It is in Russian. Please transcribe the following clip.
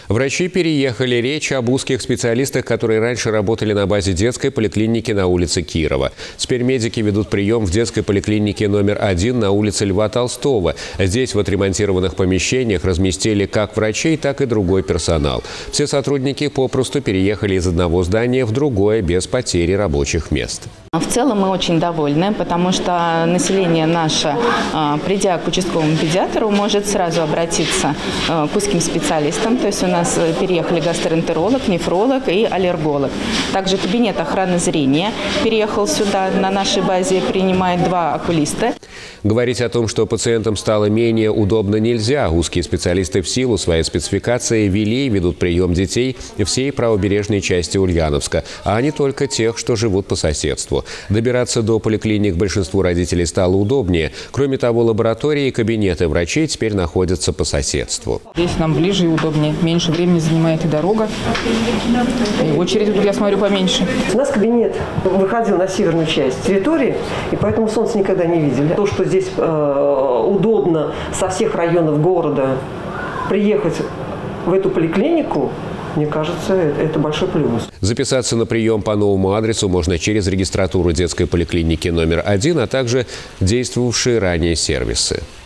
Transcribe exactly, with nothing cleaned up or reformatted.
Врачи переехали. Речь об узких специалистах, которые раньше работали на базе детской поликлиники на улице Кирова. Теперь медики ведут прием в детской поликлинике номер один на улице Льва Толстого. Здесь в отремонтированных помещениях разместили как врачей, так и другой персонал. Все сотрудники попросту переехали из одного здания в другое без потери рабочих мест. В целом мы очень довольны, потому что население наше, придя к участковому педиатру, может сразу обратиться к узким специалистам. То есть у нас переехали гастроэнтеролог, нефролог и аллерголог. Также кабинет охраны зрения переехал сюда. На нашей базе принимает два окулиста. Говорить о том, что пациентам стало менее удобно, нельзя. Узкие специалисты в силу своей спецификации вели и ведут прием детей всей правобережной части Ульяновска, а не только тех, что живут по соседству. Добираться до поликлиник большинству родителей стало удобнее. Кроме того, лаборатории и кабинеты врачей теперь находятся по соседству. Здесь нам ближе и удобнее. Меньше времени занимает и дорога. И очередь, тут я смотрю, поменьше. У нас кабинет выходил на северную часть территории, и поэтому солнце никогда не видели. То, что здесь э, удобно со всех районов города приехать в эту поликлинику, мне кажется, это большой плюс. Записаться на прием по новому адресу можно через регистратуру детской поликлиники номер один, а также действовавшие ранее сервисы.